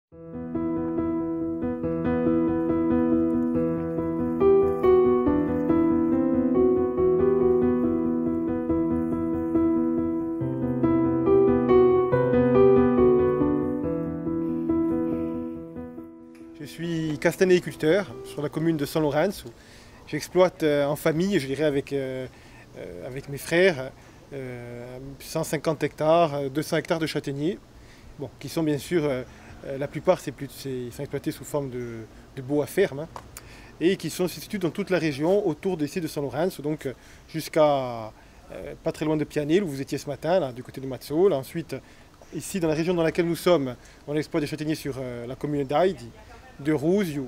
Je suis castanéiculteur sur la commune de San Lorenzo. J'exploite en famille, je dirais avec mes frères, 150 hectares, 200 hectares de châtaigniers, bon, qui sont bien sûr, la plupart sont exploités sous forme de bois ferme, hein, et qui sont situés dans toute la région autour d'ici de San Lorenzo, donc jusqu'à pas très loin de Pianel où vous étiez ce matin, là, du côté de Mazzola. Ensuite, ici dans la région dans laquelle nous sommes, on exploite des châtaigniers sur la commune d'Aidi, de Rusio,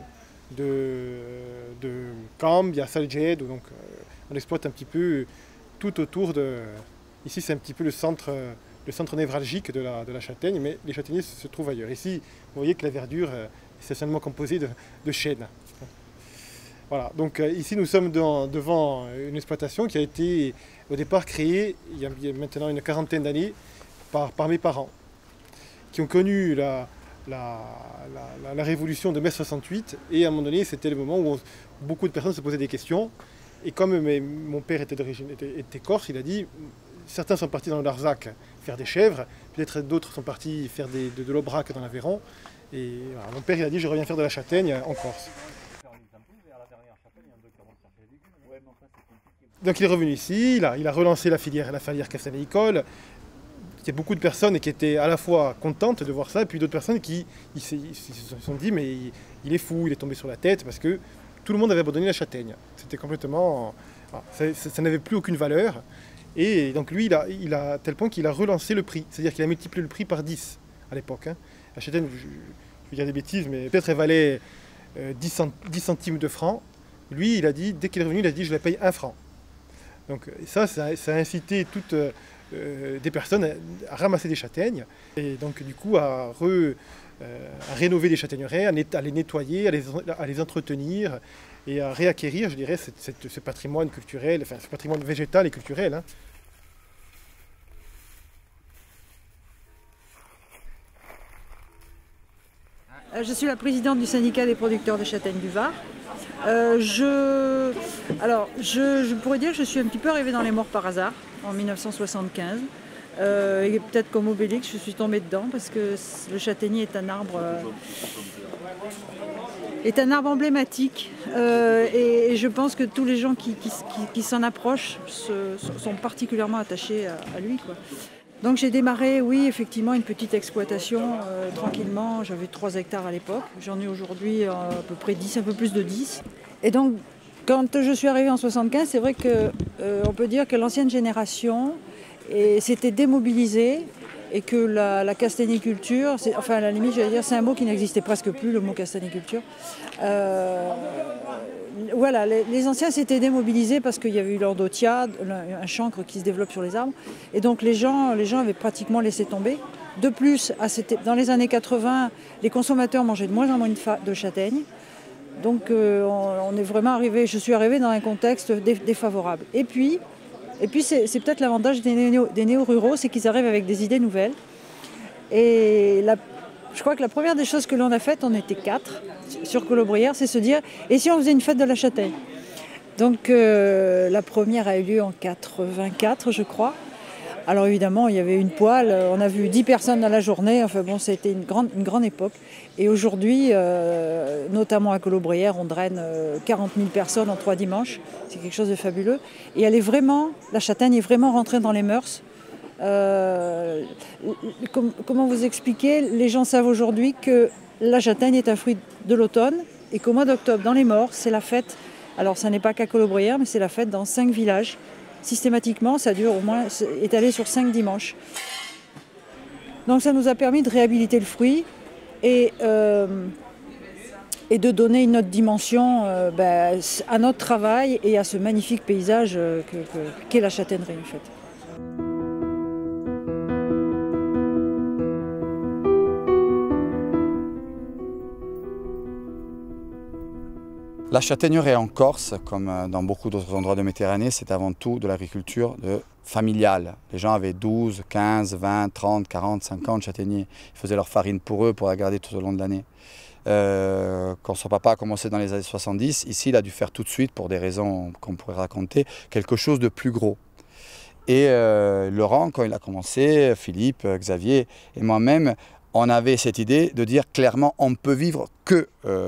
de Cambia, Salgedo, donc on exploite un petit peu tout autour de... Ici c'est un petit peu le centre névralgique de la châtaigne, mais les châtaigniers se trouvent ailleurs. Ici, vous voyez que la verdure est essentiellement composée de chênes. Voilà, donc ici nous sommes devant une exploitation qui a été au départ créée il y a maintenant une quarantaine d'années par mes parents, qui ont connu la révolution de mai 68, et à un moment donné c'était le moment où beaucoup de personnes se posaient des questions, et comme mon père était corse, il a dit certains sont partis dans l'Arzac faire des chèvres, peut-être d'autres sont partis faire de l'aubrac dans l'Aveyron, et voilà, mon père il a dit je reviens faire de la châtaigne en Corse. Donc il est revenu ici, il a relancé la filière castanéicole. Il y a beaucoup de personnes qui étaient à la fois contentes de voir ça, et puis d'autres personnes qui se sont dit mais il est fou, il est tombé sur la tête, parce que tout le monde avait abandonné la châtaigne. C'était complètement... ça n'avait plus aucune valeur. Et donc lui, il a à tel point qu'il a relancé le prix. C'est-à-dire qu'il a multiplié le prix par 10 à l'époque. Hein. La châtaigne, je vais dire des bêtises, mais peut-être elle valait 10 centimes de francs. Lui, il a dit, dès qu'il est revenu, il a dit je la paye 1 franc. Donc ça a incité toutes des personnes à ramasser des châtaignes, et donc du coup à rénover des châtaigneraies, à les nettoyer, à les entretenir, et à réacquérir, je dirais, ce patrimoine culturel, enfin ce patrimoine végétal et culturel. Hein. Je suis la présidente du syndicat des producteurs de châtaignes du Var. Je pourrais dire que je suis un petit peu arrivée dans les morts par hasard, en 1975. Et peut-être comme Obélix, je suis tombée dedans parce que le châtaignier est un arbre emblématique. Et je pense que tous les gens qui s'en approchent sont particulièrement attachés à lui, quoi. Donc j'ai démarré, oui, effectivement, une petite exploitation tranquillement. J'avais 3 hectares à l'époque. J'en ai aujourd'hui à peu près 10, un peu plus de 10. Et donc, quand je suis arrivée en 75, c'est vrai qu'on peut dire que l'ancienne génération s'était démobilisée, et que la castanéiculture, enfin à la limite, j'allais dire, c'est un mot qui n'existait presque plus, le mot castanéiculture. Voilà, les anciens s'étaient démobilisés parce qu'il y avait eu l'endothia, un chancre qui se développe sur les arbres. Et donc les gens avaient pratiquement laissé tomber. De plus, dans les années 80, les consommateurs mangeaient de moins en moins de châtaignes. Donc je suis arrivée dans un contexte défavorable. Et puis c'est peut-être l'avantage des néo-ruraux, c'est qu'ils arrivent avec des idées nouvelles. Et je crois que la première des choses que l'on a faites, on était 4 sur Colobrières, c'est se dire, et si on faisait une fête de la châtaigne? Donc la première a eu lieu en 84, je crois. Alors évidemment, il y avait une poêle, on a vu 10 personnes dans la journée, enfin bon, c'était une grande époque. Et aujourd'hui, notamment à Colobrières, on draine 40 000 personnes en 3 dimanches, c'est quelque chose de fabuleux. Et la châtaigne est vraiment rentrée dans les mœurs. Comment vous expliquer? Les gens savent aujourd'hui que la châtaigne est un fruit de l'automne, et qu'au mois d'octobre, dans les morts, c'est la fête. Alors ça n'est pas qu'à Colobrières, mais c'est la fête dans 5 villages. Systématiquement, ça dure au moins étalé sur 5 dimanches. Donc ça nous a permis de réhabiliter le fruit et de donner une autre dimension à notre travail et à ce magnifique paysage qu'est la châtaignerie en fait. La châtaigneraie en Corse, comme dans beaucoup d'autres endroits de Méditerranée, c'est avant tout de l'agriculture familiale. Les gens avaient 12, 15, 20, 30, 40, 50 châtaigniers. Ils faisaient leur farine pour eux, pour la garder tout au long de l'année. Quand son papa a commencé dans les années 70, ici il a dû faire tout de suite, pour des raisons qu'on pourrait raconter, quelque chose de plus gros. Et Laurent, quand il a commencé, Philippe, Xavier et moi-même, on avait cette idée de dire clairement on ne peut vivre que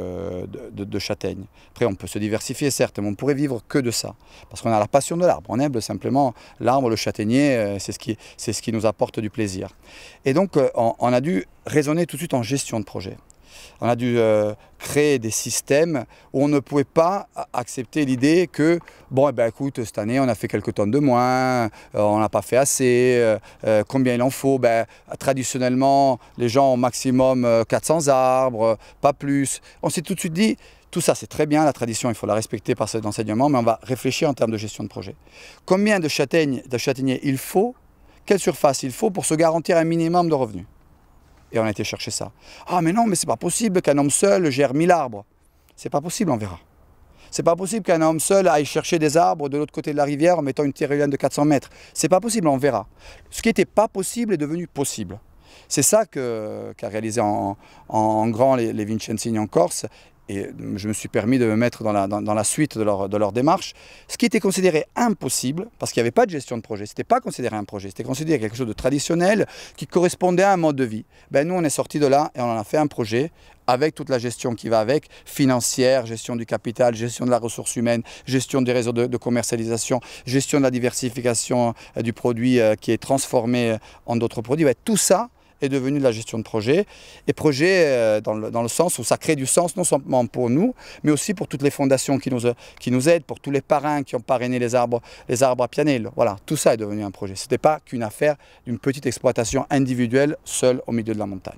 de châtaignes. Après on peut se diversifier certes, mais on ne pourrait vivre que de ça. Parce qu'on a la passion de l'arbre, on aime simplement l'arbre, le châtaignier, c'est ce qui nous apporte du plaisir. Et donc on a dû raisonner tout de suite en gestion de projet. On a dû créer des systèmes où on ne pouvait pas accepter l'idée que, bon, eh ben, écoute, cette année, on a fait quelques tonnes de moins, on n'a pas fait assez, combien il en faut? Ben, traditionnellement, les gens ont au maximum 400 arbres, pas plus. On s'est tout de suite dit, tout ça, c'est très bien, la tradition, il faut la respecter par cet enseignement, mais on va réfléchir en termes de gestion de projet. Combien de châtaigniers il faut? Quelle surface il faut pour se garantir un minimum de revenus? Et on a été chercher ça. Ah mais non, mais c'est pas possible qu'un homme seul gère 1000 arbres. C'est pas possible, on verra. C'est pas possible qu'un homme seul aille chercher des arbres de l'autre côté de la rivière en mettant une tyrolienne de 400 mètres. C'est pas possible, on verra. Ce qui n'était pas possible est devenu possible. C'est ça qu'a réalisé en grand les Vincenzini en Corse. Et je me suis permis de me mettre dans la suite de leur démarche. Ce qui était considéré impossible, parce qu'il n'y avait pas de gestion de projet, ce n'était pas considéré un projet, c'était considéré quelque chose de traditionnel qui correspondait à un mode de vie. Ben, nous, on est sortis de là et on en a fait un projet avec toute la gestion qui va avec, financière, gestion du capital, gestion de la ressource humaine, gestion des réseaux de commercialisation, gestion de la diversification du produit qui est transformé en d'autres produits. Ben, tout ça est devenu de la gestion de projet, et projet dans le sens où ça crée du sens non seulement pour nous, mais aussi pour toutes les fondations qui nous aident, pour tous les parrains qui ont parrainé les arbres à Pianello. Voilà, tout ça est devenu un projet. Ce n'était pas qu'une affaire d'une petite exploitation individuelle, seule au milieu de la montagne.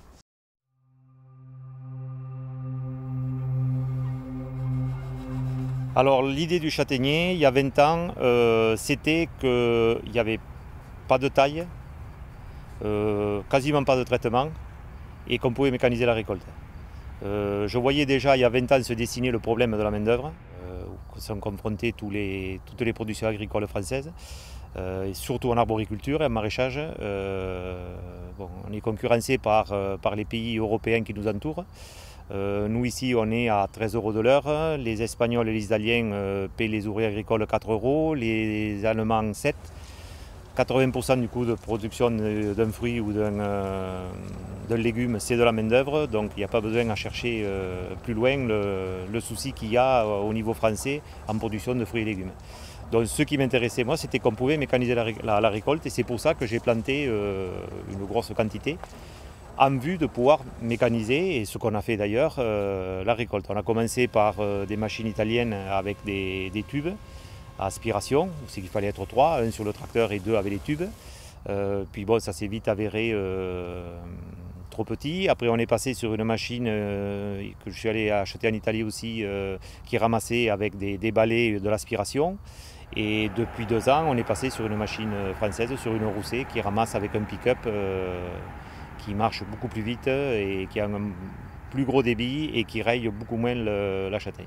Alors l'idée du châtaignier, il y a 20 ans, c'était qu'il n'y avait pas de taille, quasiment pas de traitement et qu'on pouvait mécaniser la récolte. Je voyais déjà il y a 20 ans se dessiner le problème de la main d'œuvre, où sont confrontés toutes les productions agricoles françaises, et surtout en arboriculture et en maraîchage. On est concurrencé par les pays européens qui nous entourent. Nous ici on est à 13 € de l'heure, les Espagnols et les Italiens paient les ouvriers agricoles 4 €, les Allemands 7 €. 80% du coût de production d'un fruit ou d'un légume, c'est de la main-d'œuvre, donc il n'y a pas besoin à chercher plus loin le souci qu'il y a au niveau français en production de fruits et légumes. Donc ce qui m'intéressait moi, c'était qu'on pouvait mécaniser la récolte, et c'est pour ça que j'ai planté une grosse quantité en vue de pouvoir mécaniser, et ce qu'on a fait d'ailleurs, la récolte. On a commencé par des machines italiennes avec des tubes à aspiration, c'est qu'il fallait être 3, 1 sur le tracteur et 2 avec les tubes. Puis bon, ça s'est vite avéré trop petit. Après on est passé sur une machine que je suis allé acheter en Italie aussi, qui ramassait avec des balais de l'aspiration. Et depuis 2 ans, on est passé sur une machine française, sur une Rousset, qui ramasse avec un pick-up qui marche beaucoup plus vite et qui a un plus gros débit et qui raye beaucoup moins la châtaigne.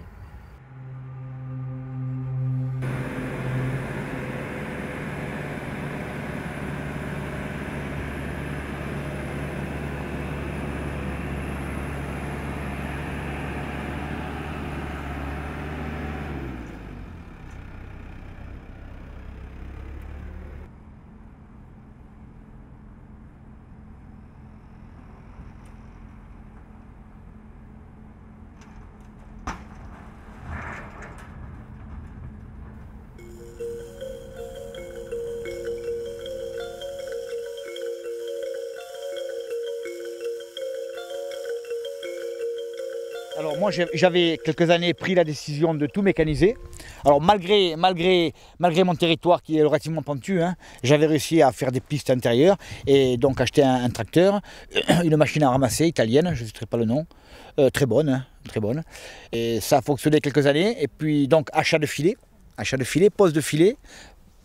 Alors moi j'avais quelques années pris la décision de tout mécaniser. Alors malgré mon territoire qui est relativement pentu, hein, j'avais réussi à faire des pistes intérieures et donc acheter un tracteur, une machine à ramasser italienne, je ne citerai pas le nom, très bonne, hein, très bonne. Et ça a fonctionné quelques années, et puis donc achat de filets, pose de filets,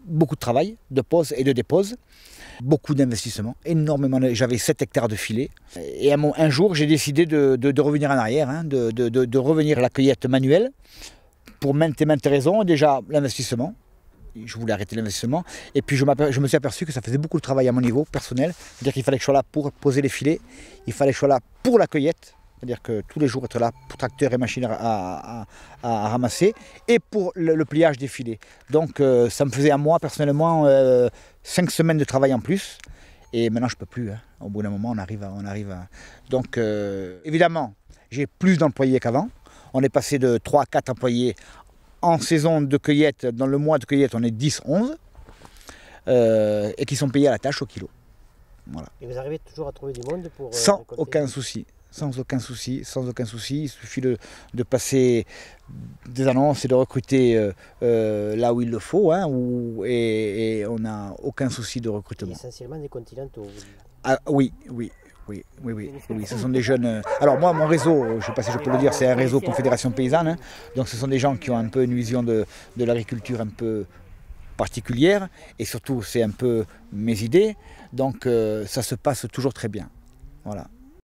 beaucoup de travail, de pose et de dépose, beaucoup d'investissements, énormément. J'avais 7 hectares de filets. Et un jour, j'ai décidé de revenir en arrière, hein, de revenir à la cueillette manuelle pour maintes et maintes raisons. Déjà, l'investissement. Je voulais arrêter l'investissement. Et puis, je me suis aperçu que ça faisait beaucoup de travail à mon niveau personnel. C'est-à-dire qu'il fallait que je sois là pour poser les filets. Il fallait que je sois là pour la cueillette. C'est-à-dire que tous les jours, être là pour tracteur et machine à ramasser. Et pour le pliage des filets. Donc, ça me faisait à moi, personnellement, 5 semaines de travail en plus. Et maintenant, je ne peux plus. Hein. Au bout d'un moment, on arrive à... Donc, évidemment, j'ai plus d'employés qu'avant. On est passé de 3 à 4 employés en saison de cueillette. Dans le mois de cueillette, on est 10-11. Et qui sont payés à la tâche au kilo. Voilà. Et vous arrivez toujours à trouver du monde pour... Sans aucun souci. Sans aucun souci. Il suffit de passer des annonces et de recruter là où il le faut, hein, et on n'a aucun souci de recrutement. Et essentiellement des continentaux. Ah, oui. Ce sont des jeunes. Alors moi, mon réseau, je ne sais pas si je peux le dire, c'est un réseau Confédération Paysanne. Hein. Donc ce sont des gens qui ont un peu une vision de l'agriculture un peu particulière, et surtout c'est un peu mes idées. Donc ça se passe toujours très bien. Voilà.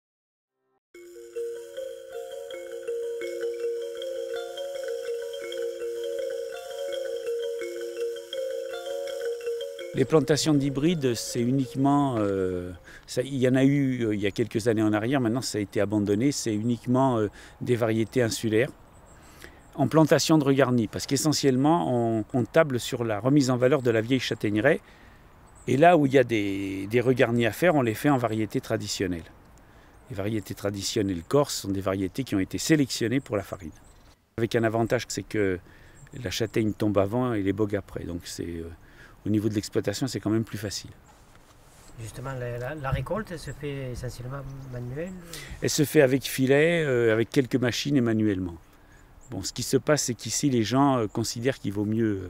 Les plantations d'hybrides, c'est uniquement, il y en a eu il y a quelques années en arrière, maintenant ça a été abandonné, c'est uniquement des variétés insulaires en plantation de regarni, parce qu'essentiellement on table sur la remise en valeur de la vieille châtaigneraie, et là où il y a des regarnis à faire, on les fait en variétés traditionnelles. Les variétés traditionnelles corses sont des variétés qui ont été sélectionnées pour la farine. Avec un avantage, c'est que la châtaigne tombe avant et les bogues après, donc c'est... Au niveau de l'exploitation, c'est quand même plus facile. Justement, la récolte, elle se fait essentiellement manuelle? Elle se fait avec filet, avec quelques machines et manuellement. Bon, ce qui se passe, c'est qu'ici, les gens considèrent qu'il vaut mieux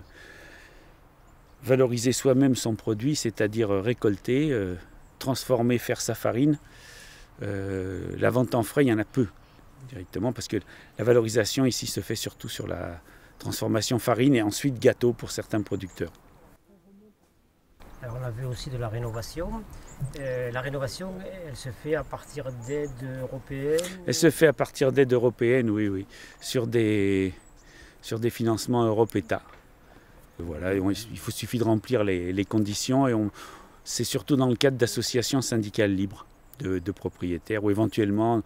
valoriser soi-même son produit, c'est-à-dire récolter, transformer, faire sa farine. La vente en frais, il y en a peu, directement, parce que la valorisation ici se fait surtout sur la transformation farine et ensuite gâteau pour certains producteurs. Alors on a vu aussi de la rénovation. La rénovation, elle se fait à partir d'aides européennes? Elle se fait à partir d'aides européennes, oui, sur des financements Europe-État. Voilà, il suffit de remplir les conditions, et c'est surtout dans le cadre d'associations syndicales libres de propriétaires ou éventuellement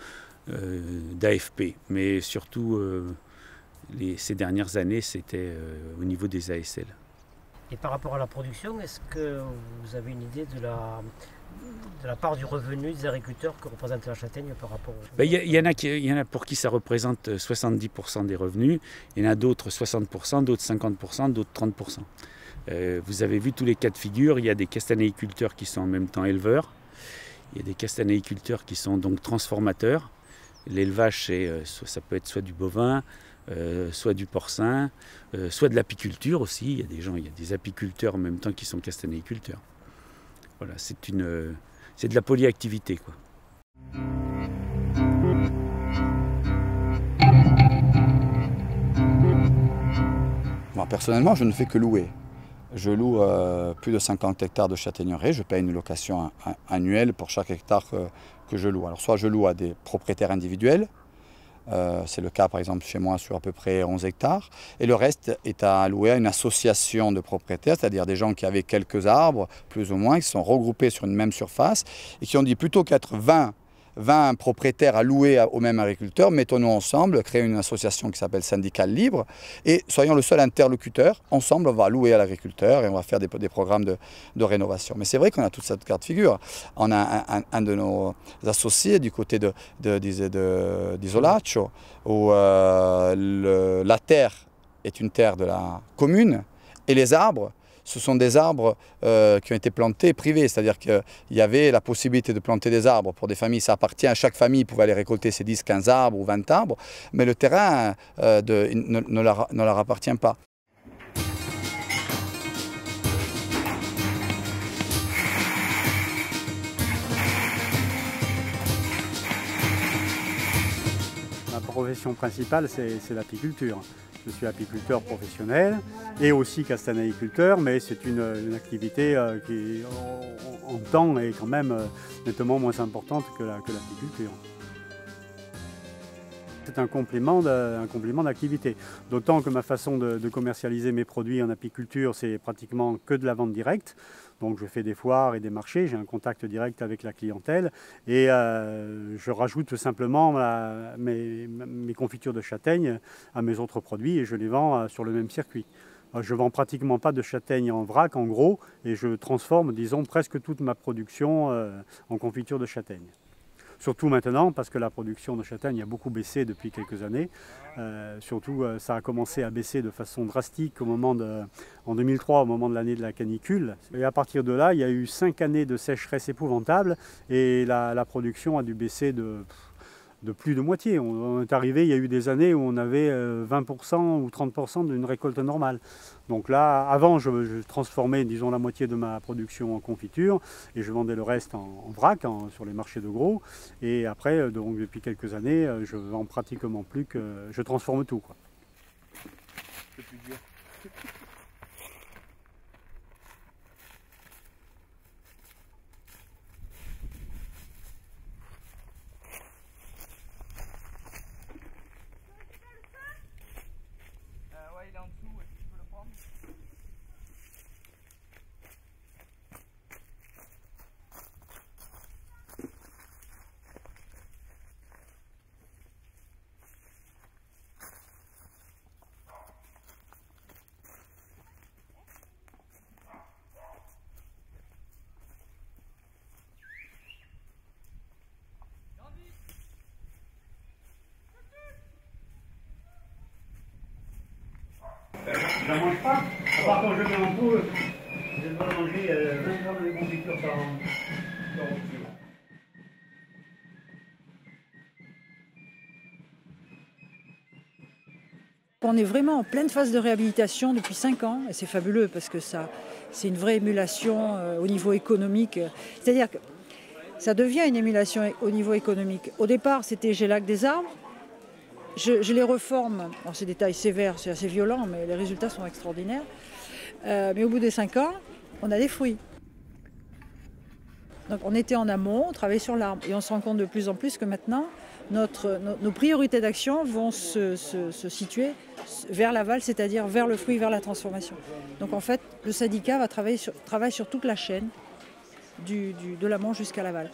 d'AFP. Mais surtout, ces dernières années, c'était au niveau des ASL. Et par rapport à la production, est-ce que vous avez une idée de la part du revenu des agriculteurs que représente la châtaigne par rapport au... Il y en a pour qui ça représente 70% des revenus, il y en a d'autres 60%, d'autres 50%, d'autres 30%. Vous avez vu tous les cas de figure, il y a des castanéiculteurs qui sont en même temps éleveurs, il y a des castanéiculteurs qui sont donc transformateurs. L'élevage, ça peut être soit du bovin, soit du porcin, soit de l'apiculture aussi. Il y a des apiculteurs en même temps qui sont castanéiculteurs. Voilà, c'est de la polyactivité, quoi. Moi, personnellement, je ne fais que louer. Je loue plus de 50 hectares de châtaigneraie. Je paye une location annuelle pour chaque hectare que je loue. Alors, soit je loue à des propriétaires individuels. C'est le cas par exemple chez moi sur à peu près 11 hectares. Et le reste est à louer à une association de propriétaires, c'est-à-dire des gens qui avaient quelques arbres, plus ou moins, qui sont regroupés sur une même surface et qui ont dit plutôt qu'être 20 propriétaires à louer aux mêmes agriculteurs, mettons-nous ensemble, créer une association qui s'appelle Syndicale Libre et soyons le seul interlocuteur. Ensemble, on va louer à l'agriculteur et on va faire des programmes de rénovation. Mais c'est vrai qu'on a toute cette carte de figure. On a un de nos associés du côté d'Isolaccio où la terre est une terre de la commune et les arbres, ce sont des arbres qui ont été plantés privés, c'est-à-dire qu'il y avait la possibilité de planter des arbres pour des familles, ça appartient à chaque famille, pouvait aller récolter ses 10, 15 arbres ou 20 arbres, mais le terrain ne leur appartient pas. Ma profession principale, c'est l'apiculture. Je suis apiculteur professionnel et aussi castanéiculteur, mais c'est une activité qui en temps est quand même nettement moins importante que l'apiculture. C'est un complément d'activité, d'autant que ma façon de commercialiser mes produits en apiculture, c'est pratiquement que de la vente directe. Donc je fais des foires et des marchés, j'ai un contact direct avec la clientèle et je rajoute simplement mes confitures de châtaigne à mes autres produits et je les vends sur le même circuit. Je ne vends pratiquement pas de châtaigne en vrac, en gros, et je transforme, disons, presque toute ma production en confiture de châtaigne. Surtout maintenant, parce que la production de châtaigne a beaucoup baissé depuis quelques années. Surtout, ça a commencé à baisser de façon drastique en 2003, au moment de l'année de la canicule. Et à partir de là, il y a eu 5 années de sécheresse épouvantable et la production a dû baisser de plus de moitié. On est arrivé, il y a eu des années où on avait 20% ou 30% d'une récolte normale. Donc là, avant, je transformais, disons, la moitié de ma production en confiture et je vendais le reste en vrac, sur les marchés de gros. Et après, donc, depuis quelques années, je vends pratiquement plus que... Je transforme tout, quoi. C'est plus dur. Il est en dessous, est-ce que tu peux le prendre? Je ne mange pas, à part quand je mets en poule, je dois manger 20 grammes de confiture par an. On est vraiment en pleine phase de réhabilitation depuis 5 ans et c'est fabuleux parce que c'est une vraie émulation au niveau économique. C'est-à-dire que ça devient une émulation au niveau économique. Au départ, c'était gélac des arbres. Je les reforme, bon, c'est des tailles sévères, c'est assez violent, mais les résultats sont extraordinaires. Mais au bout des 5 ans, on a des fruits. Donc on était en amont, on travaillait sur l'arbre. Et on se rend compte de plus en plus que maintenant, nos priorités d'action vont se situer vers l'aval, c'est-à-dire vers le fruit, vers la transformation. Donc en fait, le syndicat va travaille sur toute la chaîne, de l'amont jusqu'à l'aval.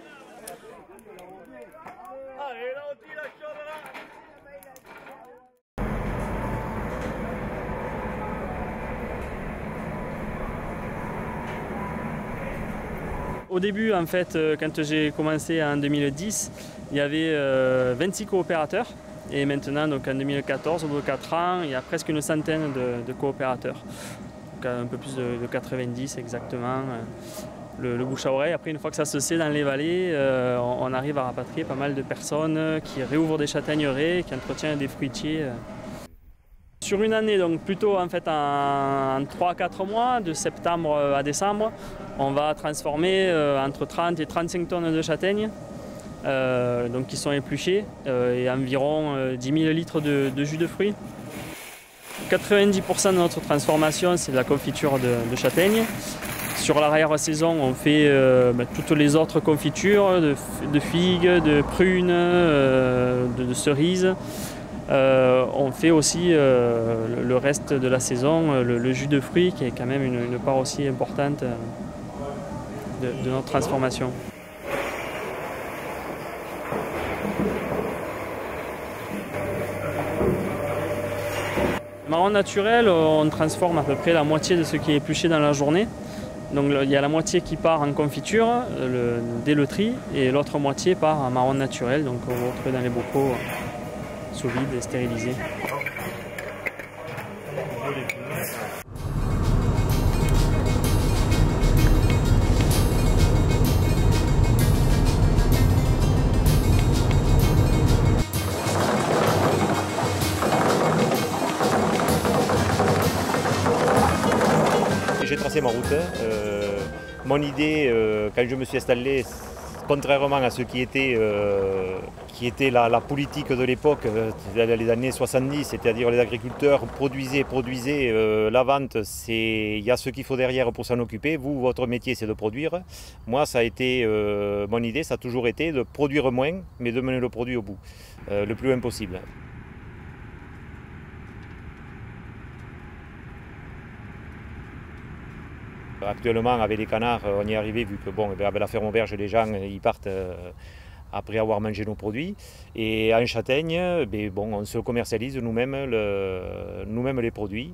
Au début, en fait, quand j'ai commencé en 2010, il y avait 26 coopérateurs. Et maintenant, donc en 2014, au bout de 4 ans, il y a presque une centaine de coopérateurs. Donc un peu plus de 90 exactement. Le bouche à oreille, après une fois que ça se sait dans les vallées, on arrive à rapatrier pas mal de personnes qui réouvrent des châtaigneraies, qui entretiennent des fruitiers. Sur une année, donc plutôt en fait en 3-4 mois, de septembre à décembre, on va transformer entre 30 et 35 tonnes de châtaignes donc qui sont épluchées et environ 10 000 litres de jus de fruits. 90% de notre transformation, c'est de la confiture de châtaigne. Sur l'arrière-saison, on fait toutes les autres confitures de figues, de prunes, de cerises. On fait aussi le reste de la saison, le jus de fruits qui est quand même une part aussi importante de notre transformation. Le marron naturel, on transforme à peu près la moitié de ce qui est épluché dans la journée. Donc il y a la moitié qui part en confiture dès le tri et l'autre moitié part en marron naturel, donc on va retrouver dans les bocaux sous vide et stérilisés. J'ai tracé ma route. Mon idée, quand je me suis installé Contrairement à ce qui était la politique de l'époque, les années 70, c'est-à-dire les agriculteurs produisaient, la vente, il y a ce qu'il faut derrière pour s'en occuper. Vous, votre métier, c'est de produire. Moi, ça a été, mon idée, ça a toujours été de produire moins, mais de mener le produit au bout, le plus loin possible. Actuellement, avec les canards, on y est arrivé, vu que bon, avec la ferme auberge, les gens ils partent après avoir mangé nos produits. Et en châtaigne, bon, on se commercialise nous-mêmes les produits.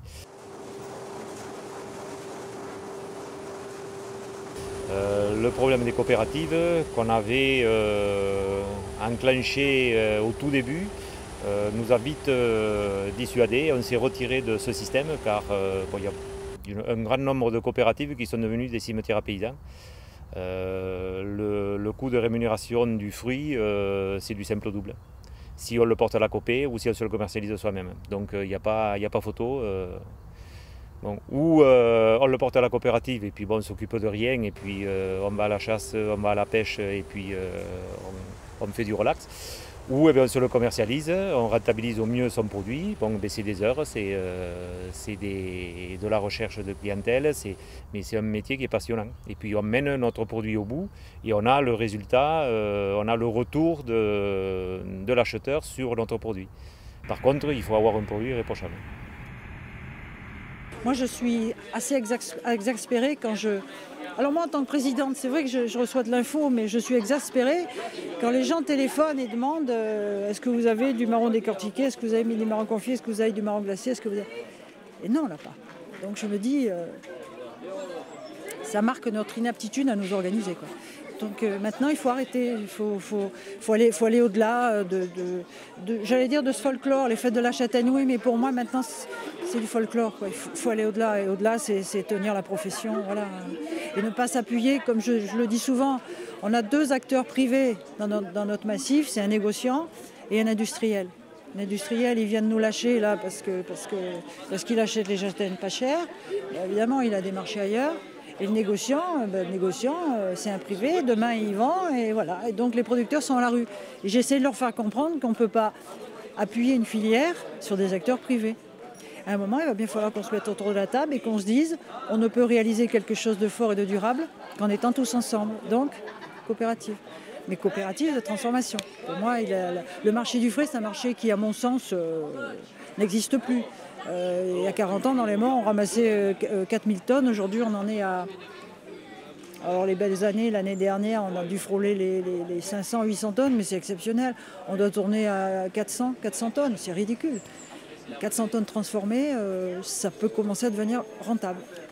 Le problème des coopératives qu'on avait enclenché au tout début nous a vite dissuadés. On s'est retiré de ce système car bon, il y a un grand nombre de coopératives qui sont devenues des cimetières à paysans. Le coût de rémunération du fruit, c'est du simple au double. Si on le porte à la copé ou si on se le commercialise soi-même. Donc il n'y a pas photo. Bon, ou on le porte à la coopérative et puis bon, on ne s'occupe de rien et puis on va à la chasse, on va à la pêche et puis on fait du relax. Ou on se le commercialise, on rentabilise au mieux son produit. Bon, c'est des heures, c'est de la recherche de clientèle, mais c'est un métier qui est passionnant. Et puis on mène notre produit au bout et on a le résultat, on a le retour de l'acheteur sur notre produit. Par contre, il faut avoir un produit irréprochable. Moi, je suis assez exaspérée quand je... Alors moi, en tant que présidente, c'est vrai que je reçois de l'info, mais je suis exaspérée quand les gens téléphonent et demandent est-ce que vous avez du marron décortiqué, est-ce que vous avez mis du marron confit, est-ce que vous avez du marron glacé, est-ce que vous avez... Et non, là pas. Donc je me dis, ça marque notre inaptitude à nous organiser, quoi. Donc maintenant, il faut arrêter, il faut aller au-delà j'allais dire de ce folklore, les fêtes de la châtaigne, oui, mais pour moi maintenant c'est du folklore, quoi. Il faut aller au-delà, et au-delà c'est tenir la profession, voilà. Et ne pas s'appuyer, comme je le dis souvent, on a deux acteurs privés dans notre massif, c'est un négociant et un industriel. L'industriel, il vient de nous lâcher là parce qu'il achète les châtaignes pas chères, évidemment il a des marchés ailleurs. Et le négociant, c'est un privé, demain il vend, et voilà. Et donc les producteurs sont à la rue. Et j'essaie de leur faire comprendre qu'on ne peut pas appuyer une filière sur des acteurs privés. À un moment, il va bien falloir qu'on se mette autour de la table et qu'on se dise on ne peut réaliser quelque chose de fort et de durable qu'en étant tous ensemble. Donc, coopérative. Mais coopérative de transformation. Pour moi, le marché du frais, c'est un marché qui, à mon sens, n'existe plus. Il y a 40 ans, dans les monts, on ramassait 4000 tonnes. Aujourd'hui, on en est à... Alors, les belles années, l'année dernière, on a dû frôler les 500, 800 tonnes, mais c'est exceptionnel. On doit tourner à 400 tonnes, c'est ridicule. 400 tonnes transformées, ça peut commencer à devenir rentable.